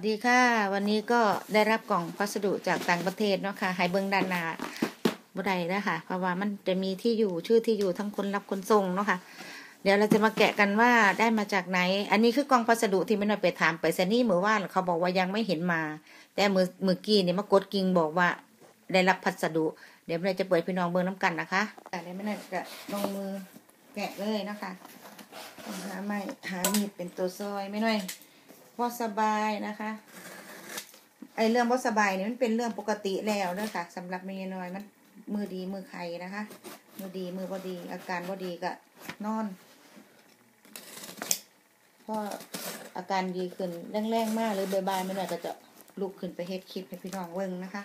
วัสดีค่ะวันนี้ก็ได้รับกล่องพัสดุจากต่างประเทศเนาะค่ะให้เบิ่งด้านหน้าบ่ได้นะคะเพราะว่ามันจะมีที่อยู่ชื่อที่อยู่ทั้งคนรับคนส่งเนาะค่ะเดี๋ยวเราจะมาแกะกันว่าได้มาจากไหนอันนี้คือกล่องพัสดุที่ไม่ได้ไปถามไปรษณีย์เมื่อวานเขาบอกว่ายังไม่เห็นมาแต่เมื่อกี้เนี่ยมากดกิ่งบอกว่าได้รับพัสดุเดี๋ยวเราจะเปิดพี่น้องเบิ่งน้ำกันนะคะแต่ไม่ได้จะลงมือแกะเลยนะคะหามีดเป็นตัวซอยไม่น้อยพอสบายนะคะเรื่องพอสบายเนี่ยมันเป็นเรื่องปกติแล้วเด้อค่ะสำหรับเมียน้อยมันมือดีมือไข่นะคะมือดีมือบ่ดีอาการบ่ดีก็นอนพออาการดีขึ้นแรงๆมากเลยบ่ายๆไม่น้อยก็จะลุกขึ้นไปเฮ็ดคลิปให้พี่น้องเบิ่งนะคะ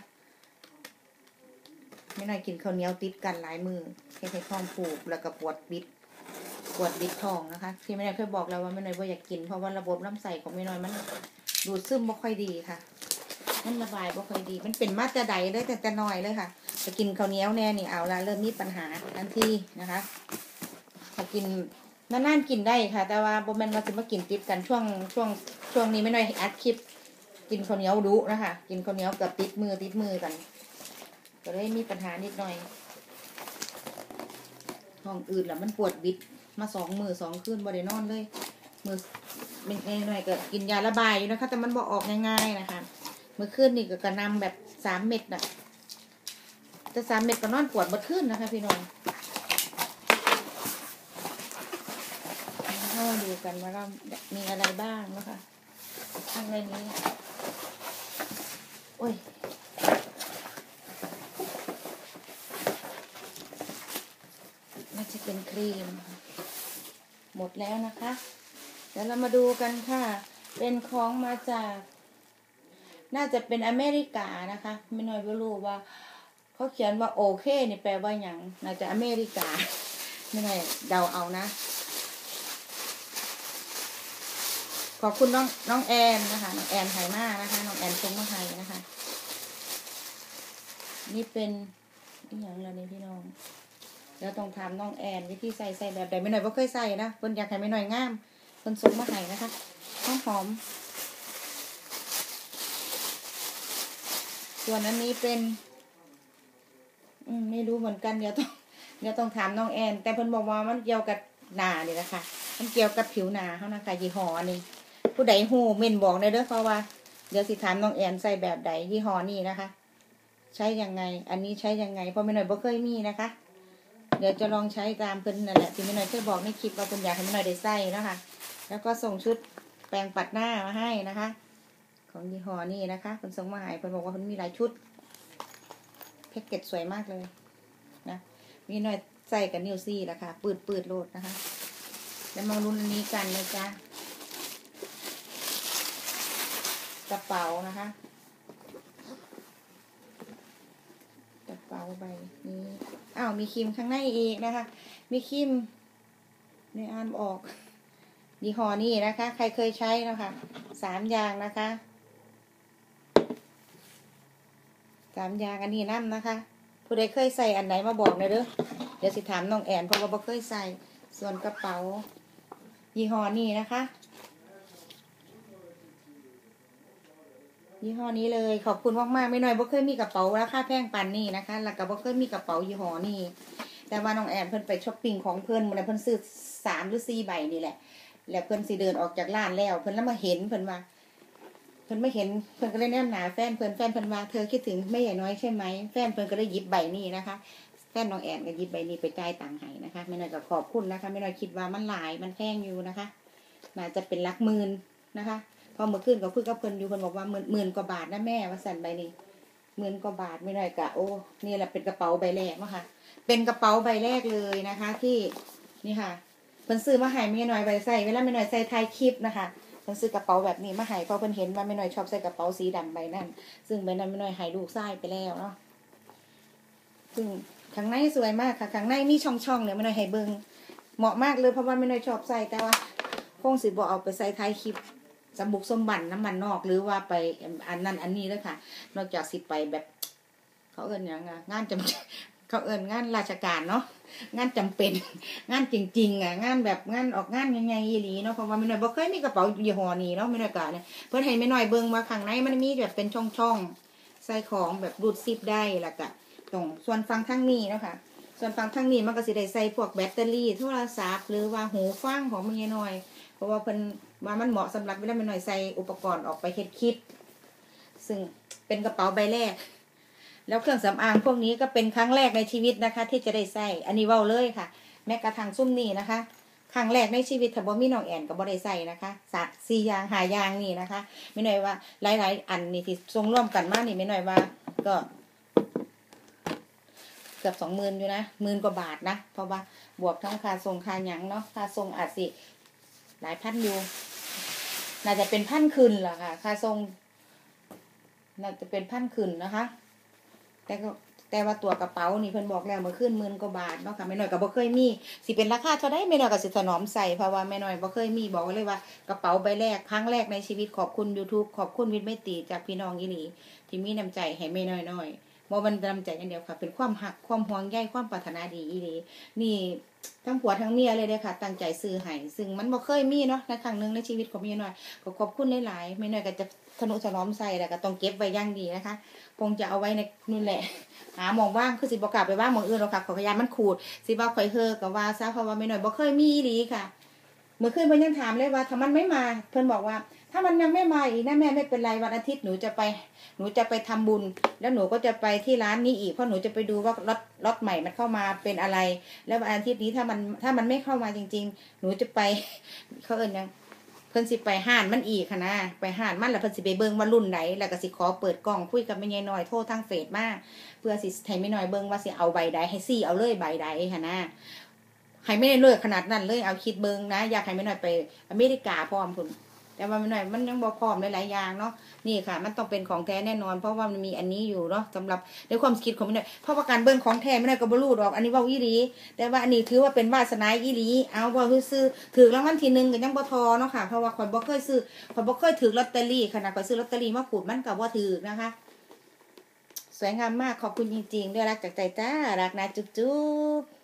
ไม่น้อยกินข้าวเหนียวติดกันหลายมือเฮ็ดให้ท้องผูกแล้วก็ปวดบิดท้องนะคะที่ไม่น้อยเคยบอกแล้วว่าไม่น้อยบ่อยากกินเพราะว่าระบบลำไส้ของไม่น้อยมันดูดซึมบ่ค่อยดีค่ะมันระบายบ่ค่อยดีมันเป็นมาแต่ใดเลยแต่น้อยเลยค่ะจะกินข้าวเหนียวแน่นี่เอาละเริ่มมีปัญหาทันทีนะคะถ้ากินนานๆกินได้ค่ะแต่ว่าบ่แม่นว่าสิมากินติดกันช่วงนี้ไม่น้อยอัดคลิปกินข้าวเหนียวดุนะคะกินข้าวเหนียวกับติดมือกันก็เลยมีปัญหานิดหน่อยท้องอืดแล้วมันปวดบิดมา2 มื้อ 2 คืนบ่ได้นอนเลยมื้อหน่อยก็กินยาระบายอยู่นะคะแต่มันบ่ออกง่ายๆนะคะเมื่อคืนนี่ก็กระนำแบบ3 เม็ดน่ะแต่3 เม็ดก็นอนปวดเมื่อคืนนะคะพี่น้องเราดูกันว่าเรามีอะไรบ้างนะคะข้างในนี้โอ้ยน่าจะเป็นครีมหมดแล้วนะคะเดี๋ยวเรามาดูกันค่ะเป็นของมาจากน่าจะเป็นอเมริกานะคะไม่น้อยก็รู้ว่าเขาเขียนว่าโอเคนี่แปลว่าอย่างน่าจะอเมริกาไม่น้อยเดาเอานะขอบคุณน้องแอนนะคะน้องแอนไทยมากนะคะน้องแอนชงมาไทยนะคะนี่เป็นอย่างไรนี่พี่น้องแล้วต้องถามน้องแอนวิธีใส่แบบใดไม่น้อยบ่เคยใส่นะเพิ่นอยากให้ไม่น้อยงามเพิ่นชงมาไทยนะคะหอมส่วนอันนี้เป็นไม่รู้เหมือนกันเดี๋ยวต้องถามน้องแอนแต่เพิ่นบอกว่ามันเกี่ยวกับหน้านี่แหละค่ะมันเกี่ยวกับผิวหน้าเฮานะคะยี่ห้อนี้ผู้ใดฮู้เม่นบอกได้เด้อเพราะว่าเดี๋ยวสิถามน้องแอนใส่แบบใดยี่ห้อนี้นะคะใช้ยังไงอันนี้ใช้ยังไงเพราะไม่หน่อยบ่เคยมีนะคะเดี๋ยวจะลองใช้ตามเพิ่นนั่นแหละที่ไม่หน่อยเคยบอกในคลิปว่าเพิ่นอยากให้ไม่หน่อยได้ใส่นะคะแล้วก็ส่งชุดแปรงปัดหน้ามาให้นะคะของยี่ห้อนี้นะคะเพิ่นส่งมาให้เพิ่นบอกว่าเพิ่นมีหลายชุดแพ็กเกจสวยมากเลยนะมีหน่อยใส่กับนิ้วซี่แล้วค่ะปืดโลดนะคะแล้วมาลุ้นอันนี้กันนะจ๊ะกระเป๋านะคะกระเป๋าใบนี้มีครีมข้างในอีกนะคะมีครีมนี่อ่านออกยี่ห้อนี้นะคะใครเคยใช้นะคะ3 อย่างนะคะ3 อย่างอันนี้นั่นนะคะผู้ใดเคยใส่อันไหนมาบอกหน่อยเด้อเดี๋ยวสิถามน้องแอนเพราะว่าบ่เคยใส่ส่วนกระเป๋ายี่ห้อนี้นะคะยี่ห้อนี้เลยขอบคุณมากๆไม่น้อยบ่เคยมีกระเป๋าราคาแพงปานนี้นะคะแล้วก็บ่เคยมีกระเป๋ายี่ห้อนี้แต่ว่าน้องแอนเพิ่นไปช้อปปิ้งของเพิ่นมื้อนั้นเพิ่นซื้อ3 หรือ 4 ใบนี่แหละแล้วเพิ่นสิเดินออกจากร้านแล้วเพิ่นแล้วมาเห็นเพิ่นว่าเพิ่นไม่เห็นเพิ่นก็เลยแนมหาแฟนเพิ่นว่าเธอคิดถึงแม่ใหญ่น้อยใช่ไหมแฟนเพิ่นก็เลยหยิบใบนี้นะคะแฟนน้องแอนก็หยิบใบนี้ไปจ่ายตังค์ให้นะคะไม่น้อยก็ขอบคุณนะคะไม่น้อยคิดว่ามันหลายมันแพงอยู่นะคะน่าจะเป็นหลักหมื่นนะคะพอเมื่อคืนก็คุยกับเพิ่นอยู่เพิ่นบอกว่าหมื่นกว่าบาทนะแม่ว่าสั่นใบนี้10,000 กว่าบาทไม่น้อยก็โอ้นี่แหละเป็นกระเป๋าใบแรกเนาะค่ะเป็นกระเป๋าใบแรกเลยนะคะที่นี่ค่ะเพิ่นซื้อมาให้แม่น้อยใบใส่เวลาแม่น้อยใส่ถ่ายคลิปนะคะเพิ่นซื้อกระเป๋าแบบนี้มาให้เพราะเพิ่นเห็นว่าแม่น้อยชอบใส่กระเป๋าสีดำใบนั้นซึ่งใบนั้นแม่น้อยให้ลูกชายไปแล้วเนาะซึ่งข้างในสวยมากค่ะข้างในมีช่องๆเนี่ยแม่น้อยให้เบิ่งเหมาะมากเลยเพราะว่าแม่น้อยชอบใส่แต่ว่าคงสิบ่เอาไปใส่ถ่ายคลิปสมบุกสมบันน้ำมันนอกหรือว่าไปอันนั้นอันนี้เลยค่ะนอกจากสิไปแบบเขาเอิ้นหยังงานจำเขาเอิ้นงานราชการเนาะงานจำเป็นงานจริงๆงานแบบงานออกงานใหญ่ๆอีหลีเนาะเพราะว่าแม่น้อยบ่เคยมีกระเป๋ายี่ห้อนี้เนาะแม่น้อยก็เนี่ยเพิ่นให้แม่น้อยเบิ่งว่าข้างในมันมีแบบเป็นช่องๆใส่ของแบบรูดซิปได้แล้วก็ตรงส่วนฝั่งทางนี้เนาะค่ะส่วนฝั่งทางนี้มันก็สิได้ใส่พวกแบตเตอรี่โทรศัพท์หรือว่าหูฟังของแม่น้อยเพราะว่าเพิ่นว่ามันเหมาะสำหรับเวลาแม่น้อยใส่อุปกรณ์ออกไปเฮ็ดคลิปซึ่งเป็นกระเป๋าใบแรกแล้วเครื่องสำอางพวกนี้ก็เป็นครั้งแรกในชีวิตนะคะที่จะได้ใส่อันนี้เว้าเลยค่ะแม้กระทั่งซุ้มนี้นะคะครั้งแรกในชีวิตถ้าบ่มีน้องแอนก็บ่ได้ใส่นะคะ4อย่าง5อย่างนี่นะคะไม่น้อยว่าหลายๆอันนี่ที่ทรงร่วมกันมานี่ไม่น้อยว่าก็เกือบ20,000อยู่นะ10,000 กว่าบาทนะเพราะว่าบวกทั้งค่าส่งค่าหยังเนาะค่าส่งอาจสิหลายพันอยู่น่าจะเป็นพันขึ้นล่ะค่ะค่าส่งน่าจะเป็นพันขึ้นนะคะแต่ว่าตัวกระเป๋านี่เพิ่นบอกแล้วเมื่อคืน10,000 กว่าบาทเนาะค่ะแม่น้อยก็บ่เคยมีสิเป็นราคาเท่าใดแม่น้อยก็สิถนอมใส่เพราะว่าแม่น้อยบ่เคยมีบอกเลยว่ากระเป๋าใบแรกครั้งแรกในชีวิตขอบคุณ YouTube ขอบคุณวิทย์ไม่ตีจากพี่น้องอีหลีที่มีน้ำใจให้แม่น้อยบ่มันน้ำใจอย่างเดียวค่ะเป็นความหักความห่วงใยความปรารถนาดีอีหลีนี่ทั้งผัวทั้งเมียเลยเด้อค่ะตั้งใจซื้อให้ซึ่งมันบ่เคยมีเนาะในครั้งนึงในชีวิตของแม่น้อยก็ขอบคุณหลายๆแม่น้อยก็จะทนุถนอมใส่แล้วก็ต้องเก็บไว้อย่างดีนะคะคงจะเอาไว้ในนู่นแหละหาหมองว่างคือสิบ่กลับไปว่างหมองอื่นหรอกค่ะขอพยานมันขูดสิว่าข่อยเฮอก็ว่าซะเพราะว่าแม่น้อยบ่เคยมีอีหลีค่ะเมื่อคืนเพิ่นยังถามเลยว่าถ้ามันไม่มาเพิ่นบอกว่าถ้ามันยังไม่มาอีกนะแม่ไม่เป็นไรวันอาทิตย์หนูจะไปทำบุญแล้วหนูก็จะไปที่ร้านนี้อีกเพราะหนูจะไปดูว่ารถใหม่มันเข้ามาเป็นอะไรแล้ววันอาทิตย์นี้ถ้ามันไม่เข้ามาจริงๆหนูจะไปเขาเอิ้นยังเพิ่นสิไปห้านมันอีกค่ะนะไปห้านมันแล้วเพิ่นสิไปเบิ่งว่ารุ่นไหนแล้วก็สิขอเปิดกล้องคุยกับแม่ยายน้อยโทรทางเฟซมาเพื่อสิให้แม่น้อยเบิ่งว่าสิเอาใบใดให้ซี่เอาเลยใบใดค่ะนะให้ไม่ได้เลิกขนาดนั้นเลยเอาคิดเบิ่งนะอยากให้แม่น้อยไปอเมริกาพร้อมพุ่นแต่ว่าแม่น้อยมันยังบ่พร้อมหลายๆอย่างเนาะนี่ค่ะมันต้องเป็นของแท้แน่นอนเพราะว่ามันมีอันนี้อยู่เนาะสำหรับในความคิดของแม่น้อยเพราะว่าการเบิ่งของแท้แม่น้อยก็บ่รู้ดอกอันนี้เว้าอีหลีแต่ว่าอันนี้ถือว่าเป็นวาสนาอีหลีเอาบ่ซื้อถูกรางวัลที่1ก็ยังบ่ทอเนาะค่ะเพราะว่าข่อยบ่เคยซื้อข่อยบ่เคยถูกลอตเตอรี่ขนาดข่อยซื้อลอตเตอรี่มาขูดมันก็บ่ถูกนะคะสวยงามมากขอบคุณจริงๆด้วยรักจากใจจ้ารักนะจุ๊บ